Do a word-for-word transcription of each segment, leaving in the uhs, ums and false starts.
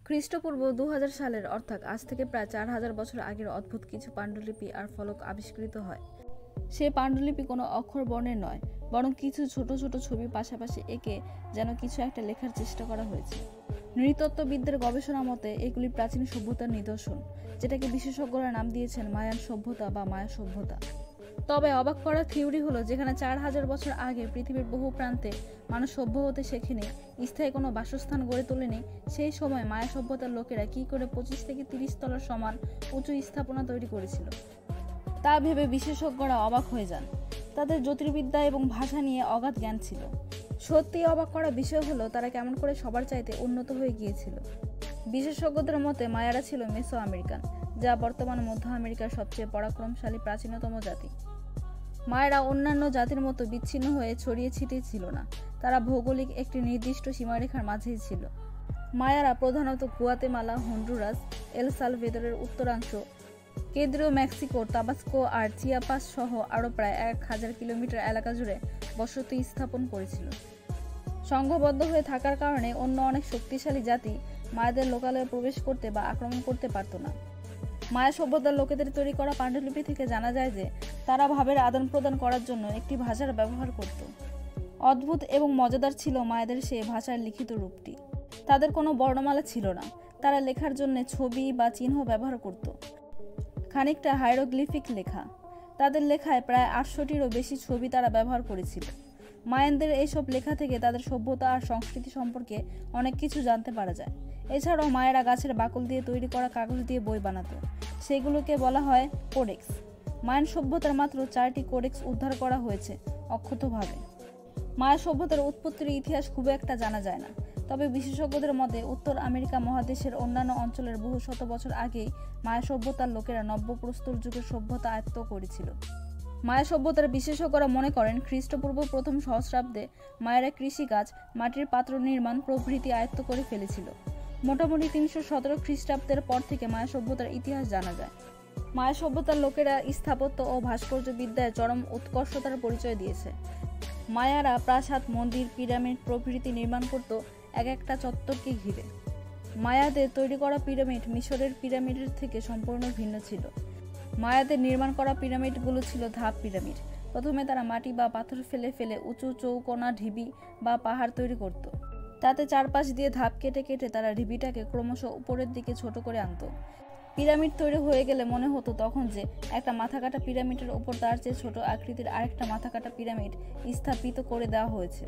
খ্রিস্টপূর্ব দু হাজার সালের অর্থাৎ আজ থেকে প্রায় চার হাজার বছর আগের অদ্ভুত কিছু পাণ্ডুলিপি আর ফলক আবিষ্কৃত হয়। সে পাণ্ডুলিপি কোনো অক্ষর বর্ণের নয়, বরং কিছু ছোট ছোট ছবি পাশাপাশি এঁকে যেন কিছু একটা লেখার চেষ্টা করা হয়েছে। নৃতত্ত্ববিদদের গবেষণা মতে এগুলি প্রাচীন সভ্যতার নিদর্শন, যেটাকে বিশেষজ্ঞরা নাম দিয়েছেন মায়ান সভ্যতা বা মায়া সভ্যতা। তবে অবাক করার থিওরি হলো, যেখানে চার হাজার বছর আগে পৃথিবীর বহু প্রান্তে মানুষ সভ্য হতে শেখেনি, স্থায়ী কোনো বাসস্থান গড়ে তোলেনি, সেই সময় মায়া সভ্যতার লোকেরা কী করে পঁচিশ থেকে তিরিশ তলার সমান উঁচু স্থাপনা তৈরি করেছিল তা ভেবে বিশেষজ্ঞরা অবাক হয়ে যান। তাদের জ্যোতির্বিদ্যা এবং ভাষা নিয়ে অগাধ জ্ঞান ছিল। সত্যি অবাক করা বিষয় হলো তারা কেমন করে সবার চাইতে উন্নত হয়ে গিয়েছিল। বিশেষজ্ঞদের মতে মায়ারা ছিল মেসো আমেরিকান, যা বর্তমান মধ্য আমেরিকার সবচেয়ে পরাক্রমশালী প্রাচীনতম জাতি। মায়েরা অন্যান্য জাতির মতো বিচ্ছিন্ন হয়ে ছড়িয়ে ছিটিয়ে ছিল না, তারা ভৌগোলিক একটি নির্দিষ্ট সীমারেখার মাঝেই ছিল। মায়ারা প্রধানত গুয়াতেমালা, হন্ডুরাস, এল সালভেদরের উত্তরাংশ, কেন্দ্রীয় মেক্সিকো, তাবাস্কো আর চিয়াপাস সহ আরও প্রায় এক হাজার কিলোমিটার এলাকা জুড়ে বসতি স্থাপন করেছিল। সংঘবদ্ধ হয়ে থাকার কারণে অন্য অনেক শক্তিশালী জাতি মায়াদের লোকালয়ে প্রবেশ করতে বা আক্রমণ করতে পারত না। মায়া সভ্যতার লোকেদের তৈরি করা পাণ্ডুলিপি থেকে জানা যায় যে তারা ভাবের আদান প্রদান করার জন্য একটি ভাষার ব্যবহার করত। অদ্ভুত এবং মজাদার ছিল মায়াদের সেই ভাষার লিখিত রূপটি। তাদের কোনো বর্ণমালা ছিল না, তারা লেখার জন্য ছবি বা চিহ্ন ব্যবহার করত, খানিকটা হাইরোগ্লিফিক লেখা। তাদের লেখায় প্রায় আটশোটিরও বেশি ছবি তারা ব্যবহার করেছিল। মায়ানদের এইসব লেখা থেকে তাদের সভ্যতা আর সংস্কৃতি সম্পর্কে অনেক কিছু জানতে পারা যায়। এছাড়াও মায়েরা গাছের বাকল দিয়ে তৈরি করা কাগজ দিয়ে বই বানাতো, সেগুলোকে বলা হয় কোডেক্স। মায়ান সভ্যতার মাত্র চারটি কোডেক্স উদ্ধার করা হয়েছে অক্ষতভাবে। মায়া সভ্যতার উৎপত্তির ইতিহাস খুব একটা জানা যায় না, তবে বিশেষজ্ঞদের মতে উত্তর আমেরিকা মহাদেশের অন্যান্য অঞ্চলের বহু শত বছর আগেই মায়া সভ্যতার লোকেরা নব্যপ্রস্তর যুগের সভ্যতা আয়ত্ত করেছিল। মায়া সভ্যতার বিশেষজ্ঞরা মনে করেন খ্রিস্টপূর্ব প্রথম সহস্রাব্দে মায়েরা কৃষিকাজ, মাটির পাত্র নির্মাণ প্রভৃতি আয়ত্ত করে ফেলেছিল। মোটামুটি তিনশো সতেরো খ্রিস্টাব্দের পর থেকে মায়া সভ্যতার ইতিহাস জানা যায়। মায়া সভ্যতার লোকেরা স্থাপত্য ও ভাস্কর্য বিদ্যায় চরম উৎকর্ষতার পরিচয় দিয়েছে। মায়ারা প্রাসাদ, মন্দির, পিরামিড প্রভৃতি নির্মাণ করত এক একটা চত্বরকে ঘিরে। মায়াদের তৈরি করা পিরামিড মিশরের পিরামিডের থেকে সম্পূর্ণ ভিন্ন ছিল। মায়াদের নির্মাণ করা পিরামিডগুলো ছিল ধাপ পিরামিড। প্রথমে তারা মাটি বা পাথর ফেলে ফেলে উঁচু চৌকোনা ঢিবি বা পাহাড় তৈরি করত। তাতে চারপাশ দিয়ে ধাপ কেটে কেটে তারা ঢিবিটাকে ক্রমশ উপরের দিকে ছোট করে আনত। পিরামিড তৈরি হয়ে গেলে মনে হতো তখন যে একটা মাথা কাটা পিরামিডের উপর তার চেয়ে ছোট আকৃতির আরেকটা মাথা কাটা পিরামিড স্থাপিত করে দেওয়া হয়েছে।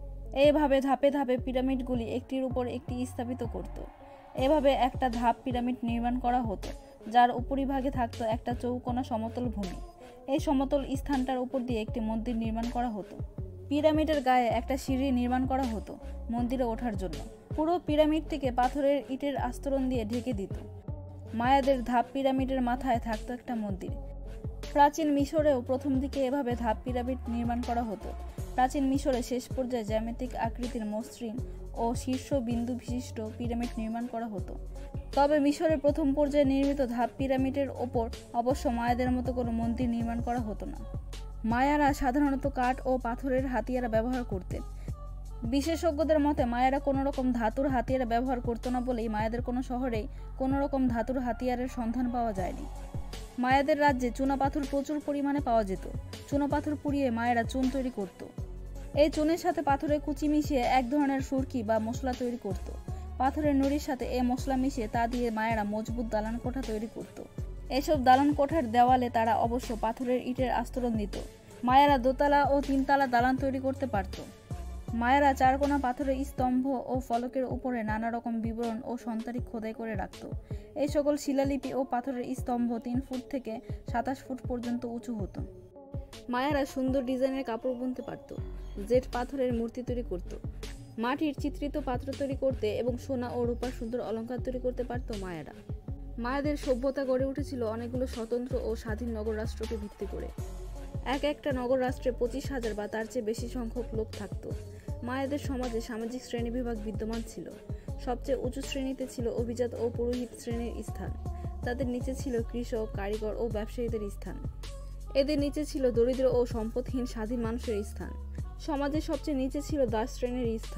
এইভাবে ধাপে ধাপে পিরামিডগুলি একটির উপর একটি স্থাপিত করত। এভাবে একটা ধাপ পিরামিড নির্মাণ করা হতো, যার উপরিভাগে থাকতো একটা চৌকোনা সমতল ভূমি। এই সমতল স্থানটার উপর দিয়ে একটি মন্দির নির্মাণ করা হতো। পিরামিডের গায়ে একটা সিঁড়ি নির্মাণ করা হতো মন্দিরে ওঠার জন্য। পুরো পিরামিডটিকে পাথরের ইটের আস্তরণ দিয়ে ঢেকে দিত। মায়াদের ধাপ পিরামিডের মাথায় থাকতো একটা মন্দির। প্রাচীন মিশরেও প্রথম দিকে এভাবে ধাপ পিরামিড নির্মাণ করা হতো। প্রাচীন মিশরে শেষ পর্যায়ে জ্যামিতিক আকৃতির মসৃণ ও শীর্ষ বিন্দু বিশিষ্ট পিরামিড নির্মাণ করা হতো। তবে মিশরের প্রথম পর্যায়ে নির্মিত ধাপ পিরামিডের ওপর অবশ্য মায়াদের মতো কোনো মন্দির নির্মাণ করা হতো না। মায়ারা সাধারণত কাঠ ও পাথরের হাতিয়ার ব্যবহার করতেন। বিশেষজ্ঞদের মতে মায়েরা কোনো রকম ধাতুর হাতিয়ার ব্যবহার করতো না বলেই মায়াদের কোনো শহরেই কোনো রকম ধাতুর হাতিয়ারের সন্ধান পাওয়া যায়নি। মায়াদের রাজ্যে চুনাপাথর প্রচুর পরিমাণে পাওয়া যেত। চুনাপাথর পুড়িয়ে মায়েরা চুন তৈরি করত। এই চুনের সাথে পাথরের কুচি মিশিয়ে এক ধরনের সুরকি বা মশলা তৈরি করত। পাথরের নুড়ির সাথে এ মশলা মিশিয়ে তা দিয়ে মায়েরা মজবুত দালান কোঠা তৈরি করত। এসব দালান কোঠার দেওয়ালে তারা অবশ্য পাথরের ইটের আস্তরণ দিত। মায়েরা দোতলা ও তিনতলা দালান তৈরি করতে পারত। মায়েরা চারকোনা পাথরের স্তম্ভ ও ফলকের উপরে নানা রকম বিবরণ ও সন্তারিক খোদাই করে রাখত। এই সকল শিলালিপি ও পাথরের স্তম্ভ তিন ফুট থেকে সাতাশ ফুট পর্যন্ত উঁচু হতো। মায়েরা সুন্দর ডিজাইনের কাপড় বুনতে পারত, জেট পাথরের মূর্তি তৈরি করত, মাটির চিত্রিত পাত্র তৈরি করতে এবং সোনা ও রূপার সুন্দর অলঙ্কার তৈরি করতে পারত মায়েরা। মায়াদের সভ্যতা গড়ে উঠেছিল অনেকগুলো স্বতন্ত্র ও স্বাধীন নগর রাষ্ট্রকে ভিত্তি করে। এক একটা নগর রাষ্ট্রে পঁচিশ হাজার বা তার চেয়ে বেশি সংখ্যক লোক থাকত। মায়াদের সমাজে সামাজিক শ্রেণীবিভাগ বিদ্যমান ছিল। সবচেয়ে উঁচু শ্রেণীতে ছিল অভিজাত ও পুরোহিত শ্রেণীর স্থান। তাদের নিচে ছিল কৃষক, কারিগর ও ব্যবসায়ীদের স্থান। এদের নিচে ছিল দরিদ্র ও সম্পদহীন স্বাধীন মানুষের স্থান। সমাজের সবচেয়ে নিচে ছিল দাস শ্রেণীর স্থান।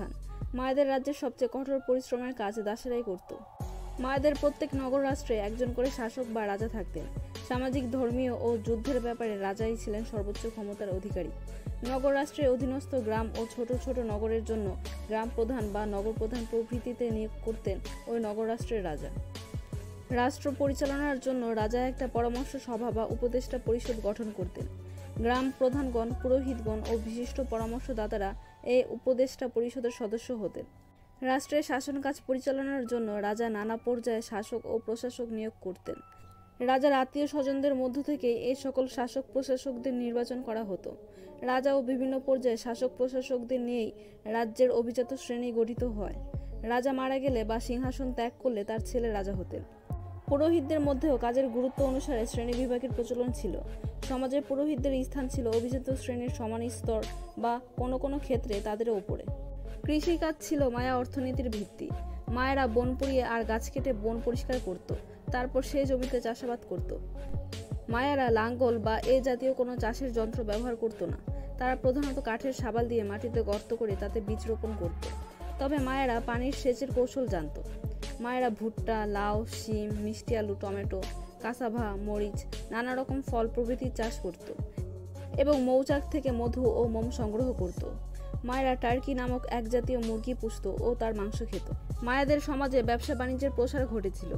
মায়েদের রাজ্যের সবচেয়ে কঠোর পরিশ্রমের কাজ দাসেরাই করত। মায়েদের প্রত্যেক নগর রাষ্ট্রে একজন করে শাসক বা রাজা থাকতেন। সামাজিক, ধর্মীয় ও যুদ্ধের ব্যাপারে রাজাই ছিলেন সর্বোচ্চ ক্ষমতার অধিকারী। নগর রাষ্ট্রের অধীনস্থ গ্রাম ও ছোট ছোট নগরের জন্য গ্রাম প্রধান বা নগর প্রধান প্রভৃতিতে নিয়োগ করতেন ওই নগর রাষ্ট্রের রাজা। রাষ্ট্র পরিচালনার জন্য রাজা একটা পরামর্শ সভা বা উপদেষ্টা পরিষদ গঠন করতেন। গ্রাম প্রধানগণ, পুরোহিতগণ ও বিশিষ্ট পরামর্শদাতারা এই উপদেষ্টা পরিষদের সদস্য হতেন। রাষ্ট্রের শাসন কাজ পরিচালনার জন্য রাজা নানা পর্যায়ে শাসক ও প্রশাসক নিয়োগ করতেন। রাজার আত্মীয় স্বজনদের মধ্য থেকে এই সকল শাসক প্রশাসকদের নির্বাচন করা হতো। রাজা ও বিভিন্ন পর্যায়ে শাসক প্রশাসকদের নিয়েই রাজ্যের অভিজাত শ্রেণী গঠিত হয়। রাজা মারা গেলে বা সিংহাসন ত্যাগ করলে তার ছেলে রাজা হতেন। পুরোহিতদের মধ্যেও কাজের গুরুত্ব অনুসারে শ্রেণী বিভাগের প্রচলন ছিল। সমাজে পুরোহিতদের স্থান ছিল অভিজাত শ্রেণীর সমান স্তর বা কোনো কোনো ক্ষেত্রে তাদেরও উপরে। কৃষিকাজ ছিল মায়া অর্থনীতির ভিত্তি। মায়েরা বন পুড়িয়ে আর গাছ কেটে বন পরিষ্কার করত, তারপর সেই জমিতে চাষাবাদ করত। মায়েরা লাঙ্গল বা এ জাতীয় কোনো চাষের যন্ত্র ব্যবহার করত না। তারা প্রধানত কাঠের শাবাল দিয়ে মাটিতে গর্ত করে তাতে বীজ রোপণ করত। তবে মায়েরা পানির সেচের কৌশল জানত। মায়েরা ভুট্টা, লাউ, শিম, মিষ্টি আলু, টমেটো, কাসাভা, মরিচ, নানা রকম ফল প্রভৃতির চাষ করত এবং মৌচাক থেকে মধু ও মোম সংগ্রহ করত। মায়েরা টার্কি নামক এক জাতীয় মুরগি পুষত ও তার মাংস খেত। মায়েদের সমাজে ব্যবসা বাণিজ্যের প্রসার ঘটেছিল।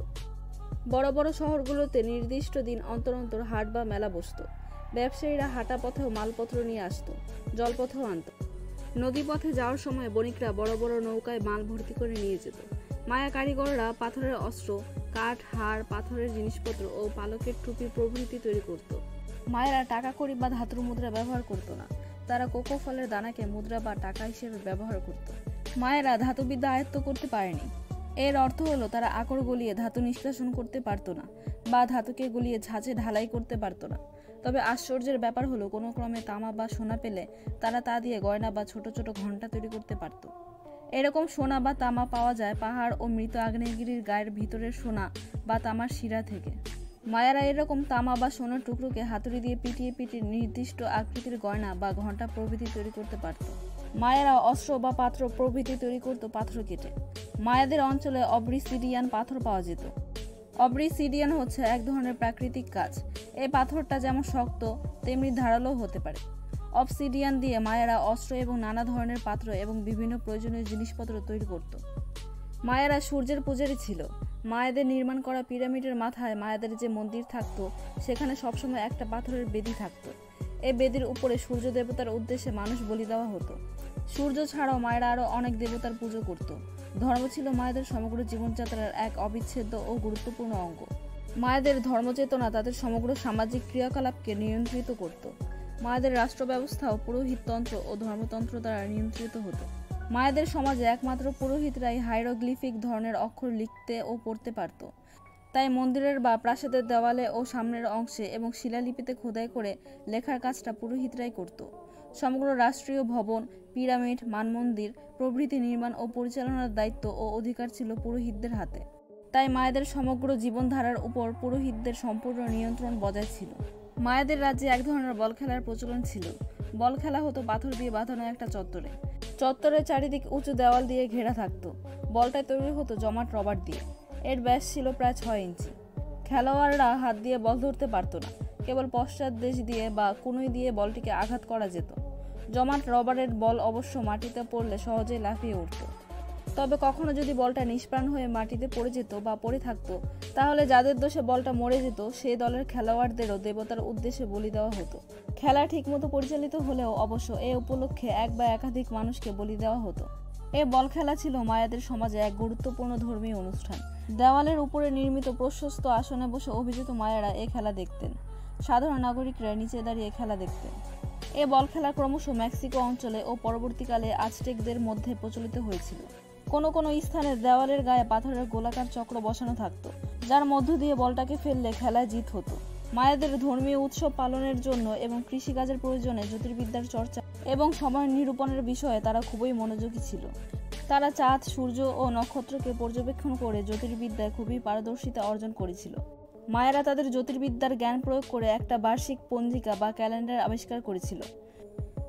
বড় বড় শহরগুলোতে নির্দিষ্ট দিন অন্তর অন্তর হাট বা মেলা বসত। ব্যবসায়ীরা হাঁটা পথেও মালপত্র নিয়ে আসত, জলপথেও আনত। নদী পথে যাওয়ার সময় বণিকরা বড় বড় নৌকায় মাল ভর্তি করে নিয়ে যেত। মায়া কারিগররা পাথরের অস্ত্র, কাঠ, হাড়, পাথরের জিনিসপত্র ও পালকের টুপি প্রভৃতি তৈরি করত। মায়েরা টাকা কড়ি বা ধাতুর মুদ্রা ব্যবহার করত না। তারা কোকো ফলের দানাকে মুদ্রা বা টাকা হিসেবে ব্যবহার করত। মায়েরা ধাতুবিদ্যা আয়ত্ত করতে পারেনি। এর অর্থ হলো তারা আকর গলিয়ে ধাতু নিষ্কাশন করতে পারত না বা ধাতুকে গলিয়ে ঝাঁঝে ঢালাই করতে পারত না। তবে আশ্চর্যের ব্যাপার হলো কোনো ক্রমে তামা বা সোনা পেলে তারা তা দিয়ে গয়না বা ছোট ছোট ঘণ্টা তৈরি করতে পারত। এরকম সোনা বা তামা পাওয়া যায় পাহাড় ও মৃত আগ্নেয়গিরির গায়ের ভিতরের সোনা বা তামার শিরা থেকে। মায়েরা এরকম তামা বা সোনার টুকরোকে হাতুড়ি দিয়ে পিটিয়ে পিটিয়ে নির্দিষ্ট আকৃতির গয়না বা ঘণ্টা প্রভৃতি তৈরি করতে পারত। মায়েরা অস্ত্র বা পাত্র প্রভৃতি তৈরি করত পাথর কেটে। মায়েদের অঞ্চলে অব্রিসিডিয়ান পাথর পাওয়া যেত। অব্রিসিডিয়ান হচ্ছে এক ধরনের প্রাকৃতিক কাজ। এই পাথরটা যেমন শক্ত তেমনি ধারালো হতে পারে। অবসিডিয়ান দিয়ে মায়েরা অস্ত্র এবং নানা ধরনের পাত্র এবং বিভিন্ন প্রয়োজনীয় জিনিসপত্র তৈরি করত। মায়েরা সূর্যের পূজারী ছিল। মায়েদের নির্মাণ করা পিরামিডের মাথায় মায়েদের যে মন্দির থাকতো সেখানে সবসময় একটা পাথরের বেদি থাকতো। এই বেদির উপরে সূর্য দেবতার উদ্দেশ্যে মানুষ বলি দেওয়া হতো। সূর্য ছাড়াও মায়েরা আরও অনেক দেবতার পুজো করত। ধর্ম ছিল মায়েদের সমগ্র জীবনযাত্রার এক অবিচ্ছেদ্য ও গুরুত্বপূর্ণ অঙ্গ। মায়েদের ধর্মচেতনা তাদের সমগ্র সামাজিক ক্রিয়াকলাপকে নিয়ন্ত্রিত করত। মায়েদের রাষ্ট্র ব্যবস্থাও পুরোহিততন্ত্র ও ধর্মতন্ত্র দ্বারা নিয়ন্ত্রিত হতো। মায়েদের সমাজে একমাত্র পুরোহিতরাই হাইরোগ্লিফিক ধরনের অক্ষর লিখতে ও পড়তে পারত। তাই মন্দিরের বা প্রাসাদের দেওয়ালে ও সামনের অংশে এবং শিলালিপিতে খোদাই করে লেখার কাজটা পুরোহিতরাই করত। সমগ্র রাষ্ট্রীয় ভবন, পিরামিড, মানমন্দির প্রভৃতি নির্মাণ ও পরিচালনার দায়িত্ব ও অধিকার ছিল পুরোহিতদের হাতে। তাই মায়েদের সমগ্র জীবনধারার উপর পুরোহিতদের সম্পূর্ণ নিয়ন্ত্রণ বজায় ছিল। মায়েদের রাজ্যে এক ধরনের বল খেলার প্রচলন ছিল। বল খেলা হতো পাথর দিয়ে বাঁধানো একটা চত্বরে। চত্বরের চারিদিক উঁচু দেওয়াল দিয়ে ঘেরা থাকতো। বলটা তৈরি হতো জমাট রবার দিয়ে। এর ব্যাস ছিল প্রায় ছয় ইঞ্চি। খেলোয়াড়রা হাত দিয়ে বল ধরতে পারত না, কেবল পশ্চাৎ দেশ দিয়ে বা কুনুই দিয়ে বলটিকে আঘাত করা যেত। জমাট রবারের বল অবশ্য মাটিতে পড়লে সহজেই লাফিয়ে উঠত। তবে কখনো যদি বলটা নিষ্প্রাণ হয়ে মাটিতে পড়ে যেত বা পড়ে থাকতো, তাহলে যাদের দোষে বলটা মরে যেত সেই দলের খেলোয়াড়দেরও দেবতার উদ্দেশ্যে বলি দেওয়া হতো। খেলা ঠিকমতো পরিচালিত হলেও অবশ্য এ উপলক্ষে এক বা একাধিক মানুষকে বলি দেওয়া হতো। এ বল খেলা ছিল মায়েদের সমাজে এক গুরুত্বপূর্ণ ধর্মীয় অনুষ্ঠান। দেওয়ালের উপরে নির্মিত প্রশস্ত আসনে বসে অভিজিত মায়েরা এ খেলা দেখতেন। সাধারণ নাগরিকরা নিচে দাঁড়িয়ে খেলা দেখতেন। এ বল খেলা ক্রমশ মেক্সিকো অঞ্চলে ও পরবর্তীকালে আজটেকদের মধ্যে প্রচলিত হয়েছিল। কোনো কোনো স্থানে দেওয়ালের গায়ে পাথরের গোলাকার চক্র বসানো থাকতো, যার মধ্য দিয়ে বলটাকে ফেললে খেলায় জিত হতো। মায়েদের ধর্মীয় উৎসব পালনের জন্য এবং কৃষিকাজের প্রয়োজনে জ্যোতির্বিদ্যার চর্চা এবং সময় নিরূপণের বিষয়ে তারা খুবই মনোযোগী ছিল। তারা চাঁদ, সূর্য ও নক্ষত্রকে পর্যবেক্ষণ করে জ্যোতির্বিদ্যায় খুবই পারদর্শিতা অর্জন করেছিল। মায়েরা তাদের জ্যোতির্বিদ্যার জ্ঞান প্রয়োগ করে একটা বার্ষিক পঞ্জিকা বা ক্যালেন্ডার আবিষ্কার করেছিল।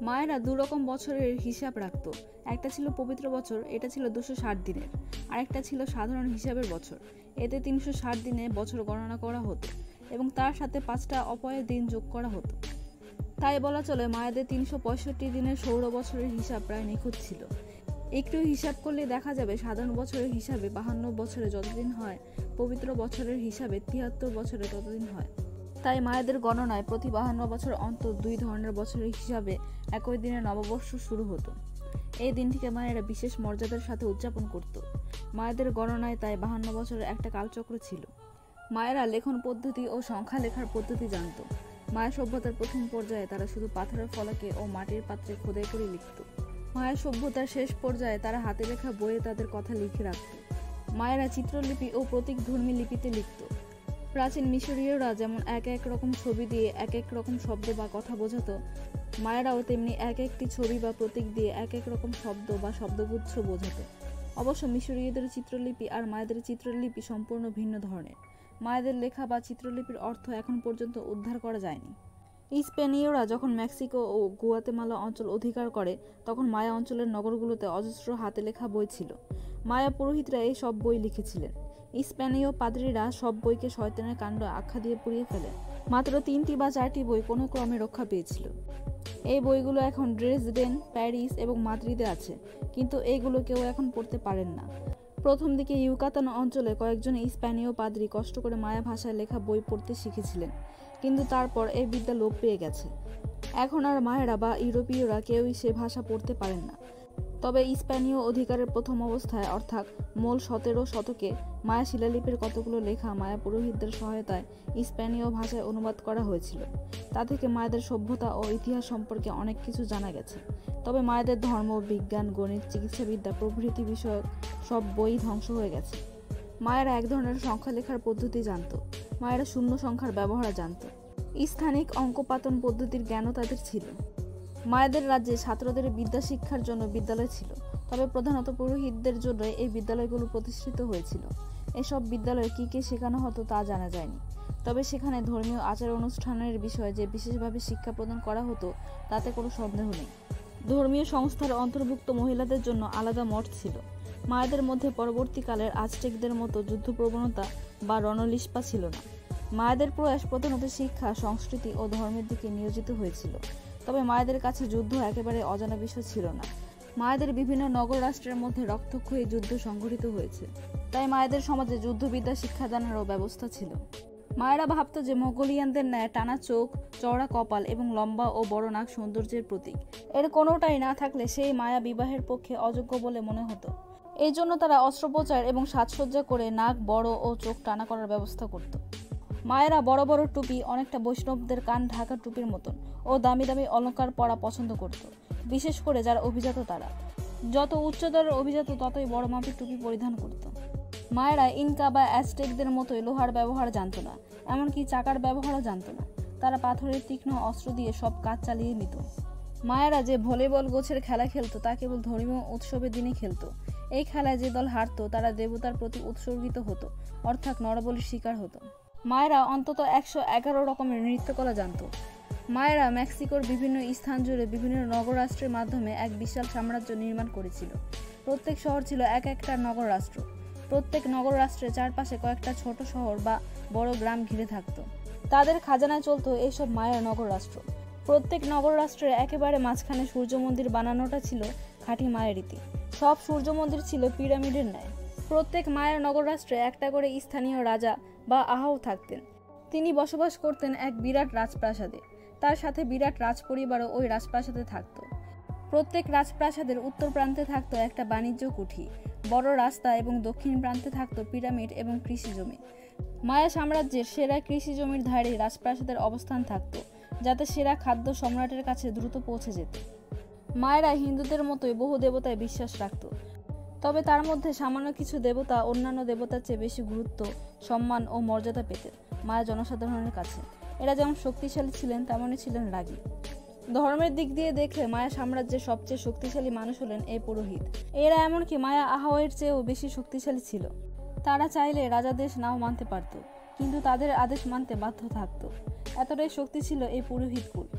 মায়েরা দু রকম বছরের হিসাব রাখত। একটা ছিল পবিত্র বছর, এটা ছিল দুশো ষাট দিনের। আরেকটা ছিল সাধারণ হিসাবের বছর, এতে তিনশো ষাট দিনে বছর গণনা করা হতো এবং তার সাথে পাঁচটা অপয়ের দিন যোগ করা হতো। তাই বলা চলে মায়েদের তিনশো পঁয়ষট্টি দিনের সৌর বছরের হিসাব প্রায় নিখুঁত ছিল। একটু হিসাব করলে দেখা যাবে সাধারণ বছরের হিসাবে বাহান্ন বছরে যতদিন হয়, পবিত্র বছরের হিসাবে তিয়াত্তর বছরে ততদিন হয়। তাই মায়েদের গণনায় প্রতি বাহান্ন বছর অন্তর দুই ধরনের বছরের হিসাবে একই দিনে নববর্ষ শুরু হতো। এই দিনটিকে মায়েরা বিশেষ মর্যাদার সাথে উদযাপন করত। মায়েদের গণনায় তাই বাহান্ন বছরের একটা কালচক্র ছিল। মায়েরা লেখন পদ্ধতি ও সংখ্যা লেখার পদ্ধতি জানত। মায়ের সভ্যতার প্রথম পর্যায়ে তারা শুধু পাথরের ফলকে ও মাটির পাত্রে খোদাই করে লিখত। মায়ের সভ্যতার শেষ পর্যায়ে তারা হাতে লেখা বইয়ে তাদের কথা লিখে রাখত। মায়েরা চিত্রলিপি ও প্রতীকধর্মী লিপিতে লিখত। প্রাচীন মিশরীয়রা যেমন এক এক রকম ছবি দিয়ে এক এক রকম শব্দ বা কথা বোঝাতো, মায়েরাও তেমনি এক একটি ছবি বা প্রতীক দিয়ে এক এক রকম শব্দ বা শব্দগুচ্ছ বোঝাতো। অবশ্য মিশরীয়দের চিত্রলিপি আর মায়েদের চিত্রলিপি সম্পূর্ণ ভিন্ন ধরনের। মায়েদের লেখা বা চিত্রলিপির অর্থ এখন পর্যন্ত উদ্ধার করা যায়নি। স্পেনীয়রা যখন মেক্সিকো ও গুয়াতেমালা অঞ্চল অধিকার করে, তখন মায়া অঞ্চলের নগরগুলোতে অজস্র হাতে লেখা বই ছিল। মায়া পুরোহিতরা এই সব বই লিখেছিলেন। স্পেনীয় পাদ্রীরা সব বইকে শয়তানের কাণ্ড আখ্যা দিয়ে পুড়িয়ে ফেলে। মাত্র তিনটি বা চারটি বই কোনো ক্রমে রক্ষা পেয়েছিল। এই বইগুলো এখন ড্রেসডেন, প্যারিস এবং মাদ্রিদে আছে, কিন্তু এইগুলো কেউ এখন পড়তে পারেন না। প্রথম দিকে ইউকাতান অঞ্চলে কয়েকজন স্পেনীয় পাদ্রী কষ্ট করে মায়া ভাষায় লেখা বই পড়তে শিখেছিলেন, কিন্তু তারপর এই বিদ্যা লোপ পেয়ে গেছে। এখন আর মায়েরা বা ইউরোপীয়রা কেউই সে ভাষা পড়তে পারেন না। তবে স্পেনীয় অধিকারের প্রথম অবস্থায় অর্থাৎ মূল সতেরো শতকে মায়া শিলালিপির কতগুলো লেখা মায়া পুরোহিতদের সহায়তায় স্পেনীয় ভাষায় অনুবাদ করা হয়েছিল। তা থেকে মায়েদের সভ্যতা ও ইতিহাস সম্পর্কে অনেক কিছু জানা গেছে। তবে মায়েদের ধর্ম, বিজ্ঞান, গণিত, চিকিৎসাবিদ্যা প্রভৃতি বিষয়ক সব বই ধ্বংস হয়ে গেছে। মায়েরা এক ধরনের সংখ্যা লেখার পদ্ধতি জানত। মায়েরা শূন্য সংখ্যার ব্যবহার জানত। স্থানিক অঙ্কপাতন পদ্ধতির জ্ঞানও তাদের ছিল। মায়েদের রাজ্যে ছাত্রদের বিদ্যা শিক্ষার জন্য বিদ্যালয় ছিল, তবে প্রধানত পুরোহিতদের জন্য এই বিদ্যালয়গুলো প্রতিষ্ঠিত হয়েছিল। এসব বিদ্যালয়ে কী কী শেখানো হতো তা জানা যায়নি, তবে সেখানে ধর্মীয় আচার অনুষ্ঠানের বিষয়ে যে বিশেষভাবে শিক্ষা প্রদান করা হতো তাতে কোনো সন্দেহ নেই। ধর্মীয় সংস্থার অন্তর্ভুক্ত মহিলাদের জন্য আলাদা মঠ ছিল। মায়েদের মধ্যে পরবর্তীকালের আজটেকদের মতো যুদ্ধপ্রবণতা বা রণলিপ্সা ছিল না। মায়েদের প্রয়াস প্রধানত শিক্ষা, সংস্কৃতি ও ধর্মের দিকে নিয়োজিত হয়েছিল। তবে মায়েদের কাছে যুদ্ধ একেবারে অজানা বিষয় ছিল না। মায়েদের বিভিন্ন নগর রাষ্ট্রের মধ্যে রক্তক্ষয়ী যুদ্ধ সংঘটিত হয়েছে, তাই মায়েদের সমাজে যুদ্ধবিদ্যা শিক্ষাদানেরও ব্যবস্থা ছিল। মায়েরা ভাবত যে মঙ্গোলিয়ানদের ন্যায় টানা চোখ, চওড়া কপাল এবং লম্বা ও বড় নাক সৌন্দর্যের প্রতীক। এর কোনোটাই না থাকলে সেই মায়া বিবাহের পক্ষে অযোগ্য বলে মনে হতো। এই জন্য তারা অস্ত্রোপচার এবং সাজসজ্জা করে নাক বড় ও চোখ টানা করার ব্যবস্থা করত। মায়েরা বড় বড় টুপি, অনেকটা বৈষ্ণবদের কান ঢাকা টুপির মতন, ও দামি দামি অলংকার পরা পছন্দ করত, বিশেষ করে যারা অভিজাত তারা। যত উচ্চতরের অভিজাত ততই বড় মাপের টুপি পরিধান করত। মায়েরা ইনকা বা অ্যাজটেকদের মতোই লোহার ব্যবহার জানত না, এমনকি চাকার ব্যবহারও জানত না। তারা পাথরের তীক্ষ্ণ অস্ত্র দিয়ে সব কাজ চালিয়ে নিত। মায়েরা যে ভলিবল গোছের খেলা খেলতো তা কেবল ধর্মীয় উৎসবের দিনে খেলতো। এই খেলায় যে দল হারত তারা দেবতার প্রতি উৎসর্গিত হতো, অর্থাৎ নরবলির শিকার হতো। মায়েরা অন্তত একশো এগারো রকমের নৃত্যকলা জানত। মায়েরা মেক্সিকোর বিভিন্ন স্থান জুড়ে বিভিন্ন নগর রাষ্ট্রের মাধ্যমে এক বিশাল সাম্রাজ্য নির্মাণ করেছিল। প্রত্যেক শহর ছিল এক একটা নগর রাষ্ট্র। প্রত্যেক নগর রাষ্ট্রের চারপাশে কয়েকটা ছোট শহর বা বড় গ্রাম ঘিরে থাকত। তাদের খাজানায় চলত এইসব মায়ের নগর রাষ্ট্র। প্রত্যেক নগর রাষ্ট্রের একেবারে মাঝখানে সূর্য মন্দির বানানোটা ছিল খাঁটি মায়ের রীতি। সব সূর্য মন্দির ছিল পিরামিডের ন্যায়। প্রত্যেক মায়ের নগর রাষ্ট্রে একটা করে স্থানীয় রাজা বা আহাও থাকতেন। তিনি বসবাস করতেন এক বিরাট রাজপ্রাসাদে। তার সাথে বিরাট রাজপরিবারও ওই রাজপ্রাসাদে থাকত। প্রত্যেক রাজপ্রাসাদের উত্তর প্রান্তে থাকতো একটা বাণিজ্য কুঠি, বড় রাস্তা এবং দক্ষিণ প্রান্তে থাকতো পিরামিড এবং কৃষি জমি। মায়া সাম্রাজ্যের সেরা কৃষি জমির ধারে রাজপ্রাসাদের অবস্থান থাকতো, যাতে সেরা খাদ্য সম্রাটের কাছে দ্রুত পৌঁছে যেত। মায়েরা হিন্দুদের মতোই বহু দেবতায় বিশ্বাস রাখত, তবে তার মধ্যে সামান্য কিছু দেবতা অন্যান্য দেবতার চেয়ে বেশি গুরুত্ব, সম্মান ও মর্যাদা পেতেন মায়া জনসাধারণের কাছে। এরা যেমন শক্তিশালী ছিলেন তেমনই ছিলেন রাগী। ধর্মের দিক দিয়ে দেখলে মায়া সাম্রাজ্যের সবচেয়ে শক্তিশালী মানুষ হলেন এই পুরোহিত। এরা এমনকি মায়া আহাওয়ের চেয়েও বেশি শক্তিশালী ছিল। তারা চাইলে রাজাদেশ নাও মানতে পারত, কিন্তু তাদের আদেশ মানতে বাধ্য থাকত। এতটাই শক্তি ছিল এই পুরোহিত কুল।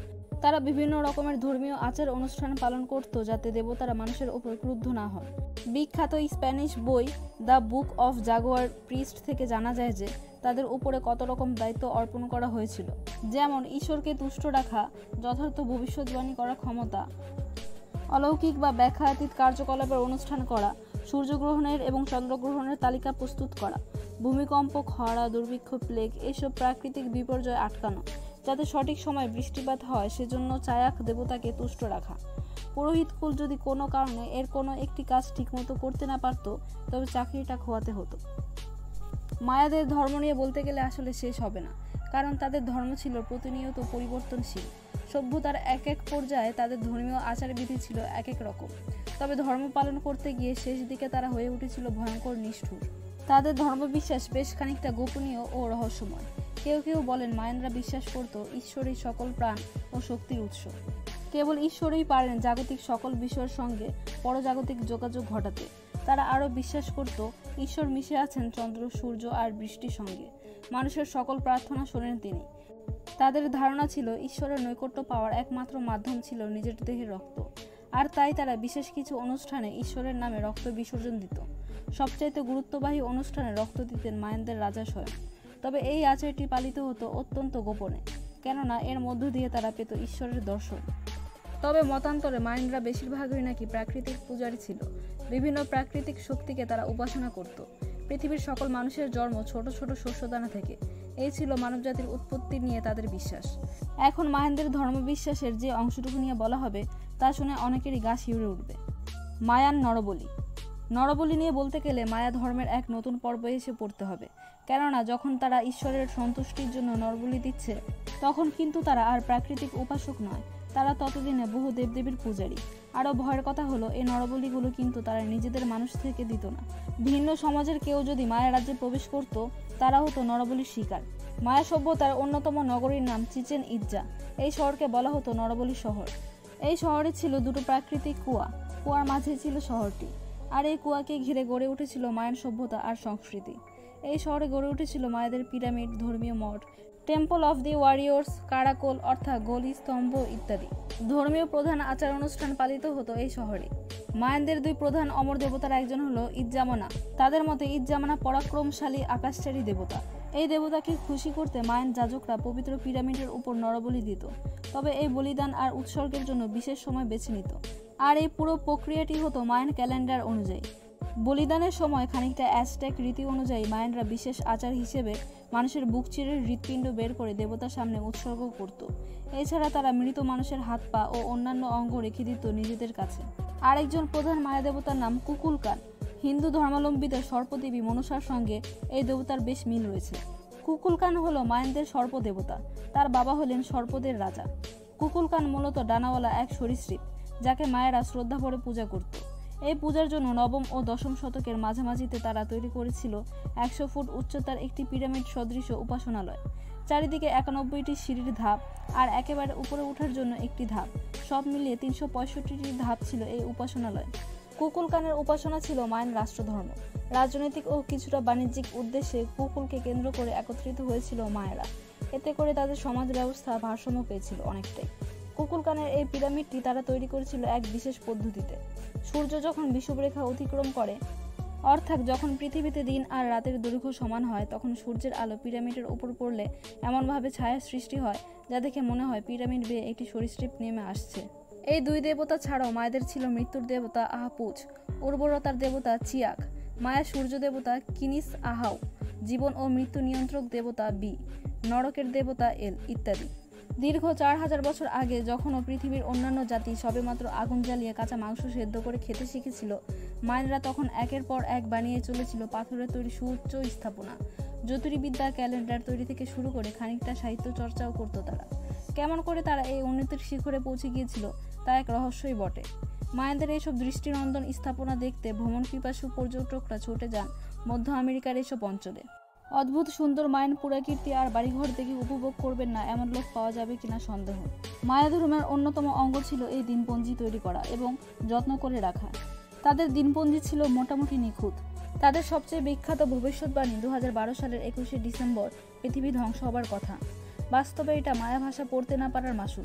তারা বিভিন্ন রকমের ধর্মীয় আচার অনুষ্ঠান পালন করত যাতে দেবতারা মানুষের উপর ক্রুদ্ধ না হন। বিখ্যাত স্প্যানিশ বই the book of jaguar priest থেকে জানা যায় যে তাদের উপরে কত রকম দায়িত্ব অর্পণ করা হয়েছিল, যেমন ঈশ্বরকে তুষ্ট রাখা, যথার্থ ভবিষ্যৎবাণী করার ক্ষমতা, অলৌকিক বা ব্যাখ্যাতীত কার্যকলাপের অনুষ্ঠান করা, সূর্যগ্রহণের এবং চন্দ্রগ্রহণের তালিকা প্রস্তুত করা, ভূমিকম্প, খরা, দুর্ভিক্ষ, প্লেগ এইসব প্রাকৃতিক বিপর্যয় আটকানো, যাতে সঠিক সময় বৃষ্টিপাত হয় সেজন্য চায়াক দেবতাকে তুষ্ট রাখা। পুরোহিতকুল যদি কোনো কারণে এর কোনো একটি কাজ ঠিকমতো করতে না পারত তবে চাকরিটা খোয়াতে হতো। মায়াদের ধর্ম নিয়ে বলতে গেলে আসলে শেষ হবে না, কারণ তাদের ধর্ম ছিল প্রতিনিয়ত পরিবর্তনশীল। সভ্যতার এক এক পর্যায়ে তাদের ধর্মীয় আচারবিধি ছিল এক এক রকম, তবে ধর্ম পালন করতে গিয়ে শেষ দিকে তারা হয়ে উঠেছিল ভয়ঙ্কর নিষ্ঠুর। তাদের ধর্মবিশ্বাস বেশ খানিকটা গোপনীয় ও রহস্যময়। কেউ কেউ বলেন মায়ানরা বিশ্বাস করত ঈশ্বরই সকল প্রাণ ও শক্তির উৎস। কেবল ঈশ্বরই পারেন জাগতিক সকল বিষয়ের সঙ্গে পরজাগতিক যোগাযোগ ঘটাতে। তারা আরও বিশ্বাস করত ঈশ্বর মিশে আছেন চন্দ্র, সূর্য আর বৃষ্টির সঙ্গে। মানুষের সকল প্রার্থনা শোনেন তিনি। তাদের ধারণা ছিল ঈশ্বরের নৈকট্য পাওয়ার একমাত্র মাধ্যম ছিল নিজের দেহের রক্ত, আর তাই তারা বিশেষ কিছু অনুষ্ঠানে ঈশ্বরের নামে রক্ত বিসর্জন দিত। সবচাইতে গুরুত্ববাহী অনুষ্ঠানে রক্ত দিতেন মায়ানদের রাজা স্বয়ং। তবে এই আচারটি পালিত হতো অত্যন্ত গোপনে, কেননা এর মধ্য দিয়ে তারা পেত ঈশ্বরের দর্শন। তবে মতান্তরে মায়ানরা বেশিরভাগই নাকি প্রাকৃতিক পূজারী ছিল। বিভিন্ন প্রাকৃতিক শক্তিকে তারা উপাসনা করত। পৃথিবীর সকল মানুষের জন্ম ছোট ছোট শস্যদানা থেকে, এই ছিল মানবজাতির উৎপত্তি নিয়ে তাদের বিশ্বাস। এখন মায়ানদের ধর্মবিশ্বাসের যে অংশটুকু নিয়ে বলা হবে তা শুনে অনেকেরই গা শিউরে উঠবে। মায়ান নরবলি। নরবলি নিয়ে বলতে গেলে মায়া ধর্মের এক নতুন পর্ব এসে পড়তে হবে, কেননা যখন তারা ঈশ্বরের সন্তুষ্টির জন্য নরবলি দিচ্ছে তখন কিন্তু তারা আর প্রাকৃতিক উপাসক নয়, তারা ততদিনে বহু দেবদেবীর পূজারী। আরও ভয়ের কথা হলো এই নরবলিগুলো কিন্তু তারা নিজেদের মানুষ থেকে দিত না। ভিন্ন সমাজের কেউ যদি মায়া রাজ্যে প্রবেশ করত তারা হতো নরবলির শিকার। মায়া সভ্যতার অন্যতম নগরীর নাম চিচেন ইৎজা। এই শহরকে বলা হতো নরবলি শহর। এই শহরে ছিল দুটো প্রাকৃতিক কুয়া, কুয়ার মাঝে ছিল শহরটি, আর এই কুয়াকে ঘিরে গড়ে উঠেছিল মায়ান সভ্যতা আর সংস্কৃতি। এই শহরে গড়ে উঠেছিল মায়াদের পিরামিড, ধর্মীয় মঠ, temple of the warriors, Caracol অর্থাৎ গলি, স্তম্ভ ইত্যাদি। ধর্মীয় প্রধান আচার অনুষ্ঠান পালিত হতো এই শহরে। মায়ানদের দুই প্রধান অমর দেবতার একজন হলো ইৎজামানা। তাদের মতে ইৎজামানা পরাক্রমশালী আকাশচারী দেবতা। এই দেবতাকে খুশি করতে মায়ান যাজকরা পবিত্র পিরামিডের উপর নরবলি দিত, তবে এই বলিদান আর উৎসর্গের জন্য বিশেষ সময় বেছে নিত। আর এই পুরো প্রক্রিয়াটি হতো মায়ান ক্যালেন্ডার অনুযায়ী। বলিদানের সময় খানিকটা অ্যাজটেক রীতি অনুযায়ী মায়ানরা বিশেষ আচার হিসেবে মানুষের বুক চিরে হৃৎপিণ্ড বের করে দেবতার সামনে উৎসর্গ করত। এছাড়া তারা মৃত মানুষের হাত পা ও অন্যান্য অঙ্গ রেখে দিত নিজেদের কাছে। আরেকজন প্রধান মায়া দেবতার নাম কুকুলকান। হিন্দু ধর্মাবলম্বীদের সর্পদেবী মনসার সঙ্গে এই দেবতার বেশ মিল রয়েছে। কুকুলকান হলো মায়ানদের সর্প দেবতা। তার বাবা হলেন সর্পদের রাজা। কুকুলকান মূলত ডানাওয়ালা এক সরীসৃপ, যাকে মায়েরা শ্রদ্ধা ভরে পূজা করত। এই পূজার জন্য নবম ও দশম শতকের মাঝামাঝিতে তারা তৈরি করেছিল একশো ফুট উচ্চতার একটি পিরামিড সদৃশ উপাসনালয়। চারিদিকে একানব্বইটি সিঁড়ির ধাপ আর একেবারে উপরে ওঠার জন্য একটি ধাপ, সব মিলিয়ে তিনশো পঁয়ষট্টিটি ধাপ ছিল এই উপাসনালয়। কুকুলকানের উপাসনা ছিল মায়ান রাষ্ট্রধর্ম। রাজনৈতিক ও কিছুটা বাণিজ্যিক উদ্দেশ্যে কুকুলকে কেন্দ্র করে একত্রিত হয়েছিল মায়েরা। এতে করে তাদের সমাজ ব্যবস্থা ভারসাম্য পেয়েছিল অনেকটাই। কুকুলকানের এই পিরামিডটি তারা তৈরি করেছিল এক বিশেষ পদ্ধতিতে। সূর্য যখন বিষুবরেখা অতিক্রম করে, অর্থাৎ যখন পৃথিবীতে দিন আর রাতের দৈর্ঘ্য সমান হয়, তখন সূর্যের আলো পিরামিডের উপর পড়লে এমনভাবে ছায়ার সৃষ্টি হয় যা দেখে মনে হয় পিরামিড বেয়ে একটি সরীসৃপ নেমে আসছে। এই দুই দেবতা ছাড়াও মায়াদের ছিল মৃত্যুর দেবতা আহাপুচ, উর্বরতার দেবতা চিয়াক, মায়া সূর্য দেবতা কিনিস আহাউ, জীবন ও মৃত্যু নিয়ন্ত্রক দেবতা বি, নরকের দেবতা এল ইত্যাদি। দীর্ঘ চার হাজার বছর আগে যখনও পৃথিবীর অন্যান্য জাতি সবেমাত্র আগুন জ্বালিয়ে কাঁচা মাংস সেদ্ধ করে খেতে শিখেছিল, মায়ানরা তখন একের পর এক বানিয়ে চলেছিল পাথরের তৈরি সুউচ্চ স্থাপনা। জ্যোতির্বিদ্যা, ক্যালেন্ডার তৈরি থেকে শুরু করে খানিকটা সাহিত্য চর্চাও করত তারা। কেমন করে তারা এই উন্নতির শিখরে পৌঁছে গিয়েছিল তা এক রহস্যই বটে। মায়ানদের এইসব দৃষ্টিনন্দন স্থাপনা দেখতে ভ্রমণ পিপাসু পর্যটকরা ছুটে যান মধ্য আমেরিকার এইসব অঞ্চলে। অদ্ভুত সুন্দর মায়ান পুরাকীর্তি আর বাড়িঘর দেখে উপভোগ করবেন না এমন লোক পাওয়া যাবে কিনা সন্দেহ। মায়া ধর্মের অন্যতম অঙ্গ ছিল এই দিনপঞ্জি তৈরি করা এবং যত্ন করে রাখা। তাদের দিনপঞ্জি ছিল মোটামুটি নিখুঁত। তাদের সবচেয়ে বিখ্যাত ভবিষ্যৎবাণী দু হাজার বারো সালের একুশে ডিসেম্বর পৃথিবী ধ্বংস হবার কথা। বাস্তবে এটা মায়া ভাষা পড়তে না পারার মাসুল।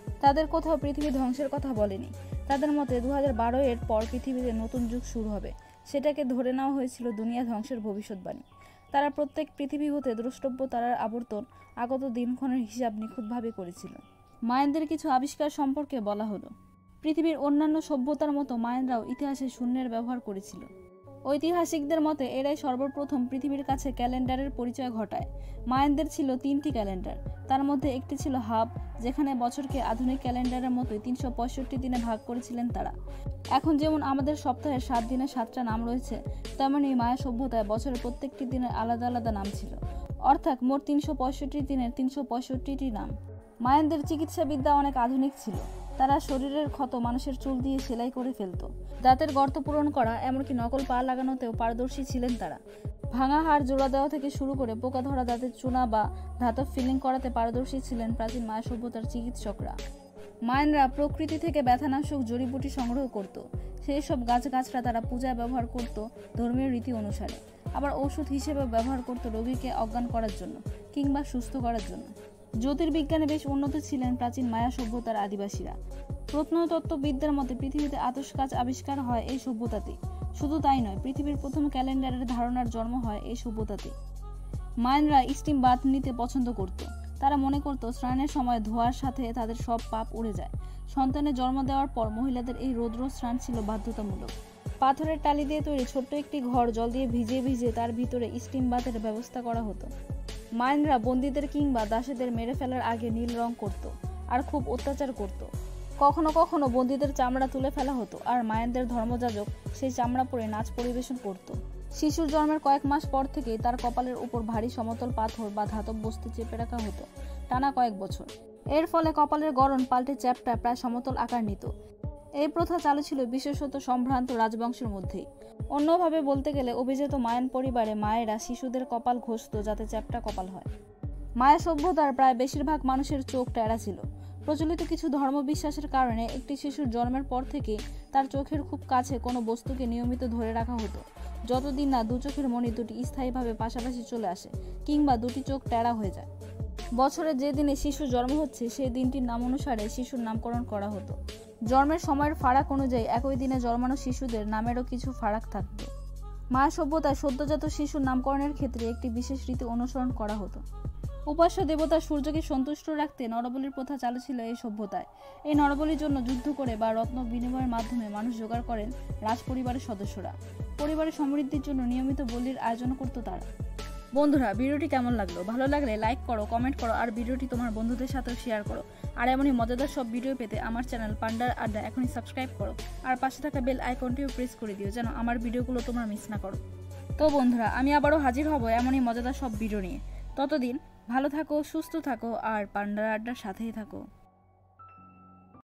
তাদের কোথাও পৃথিবী ধ্বংসের কথা বলেনি। তাদের মতে দু হাজার বারো এর পর পৃথিবীতে নতুন যুগ শুরু হবে, সেটাকে ধরে নেওয়া হয়েছিল দুনিয়া ধ্বংসের ভবিষ্যৎবাণী। তারা প্রত্যেক পৃথিবী হতে দ্রষ্টব্য তারার আবর্তন আগত দিনক্ষণের হিসাব নিখুঁতভাবে করেছিল। মায়ানদের কিছু আবিষ্কার সম্পর্কে বলা হলো। পৃথিবীর অন্যান্য সভ্যতার মতো মায়ানরাও ইতিহাসে শূন্যের ব্যবহার করেছিল। ঐতিহাসিকদের মতে এরাই সর্বপ্রথম পৃথিবীর কাছে ক্যালেন্ডারের পরিচয় ঘটায়। মায়ানদের ছিল তিনটি ক্যালেন্ডার, তার মধ্যে একটি ছিল হাব, যেখানে বছরকে আধুনিক ক্যালেন্ডারের মতোই তিনশো পঁয়ষট্টি দিনে ভাগ করেছিলেন তারা। এখন যেমন আমাদের সপ্তাহের সাত দিনে সাতটা নাম রয়েছে, তেমনই মায়া সভ্যতায় বছরের প্রত্যেকটি দিনের আলাদা আলাদা নাম ছিল, অর্থাৎ মোট তিনশো পঁয়ষট্টি দিনের তিনশো পঁয়ষট্টিটি নাম। মায়ানদের চিকিৎসাবিদ্যা অনেক আধুনিক ছিল। তারা শরীরের ক্ষত মানুষের চুল দিয়ে সেলাই করে ফেলত। দাঁতের গর্ত পূরণ করা, এমনকি নকল পা লাগানোতেও পারদর্শী ছিলেন তারা। ভাঙা হাড় জোড়া দেওয়া থেকে শুরু করে পোকা ধরা দাঁতের চুনা বা ধাতব ফিলিং করাতে পারদর্শী ছিলেন প্রাচীন মায়া সভ্যতার চিকিৎসকরা। মায়ানরা প্রকৃতি থেকে ব্যথানাশক জড়িবুটি সংগ্রহ করত। সেই সব গাছগাছরা তারা পূজায় ব্যবহার করত ধর্মীয় রীতি অনুসারে, আবার ওষুধ হিসেবে ব্যবহার করত রোগীকে অজ্ঞান করার জন্য কিংবা সুস্থ করার জন্য। জ্যোতির্বিজ্ঞানে বেশ উন্নত ছিলেন প্রাচীন মায়া সভ্যতার আদিবাসীরা। প্রত্নতত্ত্ববিদদের মতে পৃথিবীতে আতশ কাচ আবিষ্কার হয় এই সভ্যতাতে। শুধু তাই নয়, পৃথিবীর প্রথম ক্যালেন্ডারের ধারণার জন্ম হয় এই সভ্যতাতে। মায়ানরা স্টিম বাথ নিতে পছন্দ করত। তারা মনে করত স্নানের সময় ধোয়ার সাথে তাদের সব পাপ উড়ে যায়। সন্তানের জন্ম দেওয়ার পর মহিলাদের এই রৌদ্র স্নান ছিল বাধ্যতামূলক। পাথরের টালি দিয়ে তৈরি ছোট্ট একটি ঘর জল দিয়ে ভিজিয়ে ভিজিয়ে তার ভিতরে স্টিম বাথের ব্যবস্থা করা হতো। মায়ানরা বন্দীদের কিংবা দাসীদের মেরে ফেলার আগে নীল রং করত আর খুব অত্যাচার করত। কখনো কখনো বন্দীদের চামড়া তুলে ফেলা হতো আর মায়ানদের ধর্মযাজক সেই চামড়া পরে নাচ পরিবেশন করত। শিশুর জন্মের কয়েক মাস পর থেকেই তার কপালের উপর ভারী সমতল পাথর বা ধাতব বস্তু চেপে রাখা হতো টানা কয়েক বছর। এর ফলে কপালের গড়ন পাল্টে চ্যাপ্টা প্রায় সমতল আকার নিত। এই প্রথা চালু ছিল বিশেষত সম্ভ্রান্ত রাজবংশের মধ্যেই। অন্যভাবে বলতে গেলে অভিজাত মায়ান পরিবারে মায়েরা শিশুদের কপাল ঘষত যাতে চ্যাপ্টা কপাল হয়। মায়া সভ্যতার প্রায় বেশিরভাগ মানুষের চোখ টেরা ছিল। প্রচলিত কিছু ধর্মবিশ্বাসের কারণে একটি শিশুর জন্মের পর থেকে তার চোখের খুব কাছে কোনো বস্তুকে নিয়মিত ধরে রাখা হতো, যতদিন না দু চোখের মণি দুটি স্থায়ীভাবে পাশাপাশি চলে আসে কিংবা দুটি চোখ টেরা হয়ে যায়। বছরে যে দিনে শিশুর জন্ম হচ্ছে সেই দিনটির নাম অনুসারে শিশুর নামকরণ করা হতো। জন্মের সময়ের ফারাক অনুযায়ী একই দিনে জন্মানো শিশুদের নামেরও কিছু ফারাক থাকত। মায়া সভ্যতায় সদ্যজাত শিশুর নামকরণের ক্ষেত্রে একটি বিশেষ রীতি অনুসরণ করা হতো। উপাস্য দেবতা সূর্যকে সন্তুষ্ট রাখতে নরবলির প্রথা চালু ছিল এই সভ্যতায়। এই নরবলির জন্য যুদ্ধ করে বা রত্ন বিনিময়ের মাধ্যমে মানুষ জোগাড় করেন রাজ পরিবারের সদস্যরা। পরিবারের সমৃদ্ধির জন্য নিয়মিত বলির আয়োজন করত তারা। বন্ধুরা, ভিডিওটি কেমন লাগলো? ভালো লাগলে লাইক করো, কমেন্ট করো আর ভিডিওটি তোমার বন্ধুদের সাথেও শেয়ার করো। আর এমনই মজাদার সব ভিডিও পেতে আমার চ্যানেল পান্ডার আড্ডা এখনই সাবস্ক্রাইব করো আর পাশে থাকা বেল আইকনটিও প্রেস করে দিও যেন আমার ভিডিওগুলো তোমরা মিস না করো। তো বন্ধুরা, আমি আবারও হাজির হব এমনই মজাদার সব ভিডিও নিয়ে। ততদিন ভালো থাকো, সুস্থ থাকো আর পান্ডার আড্ডার সাথেই থাকো।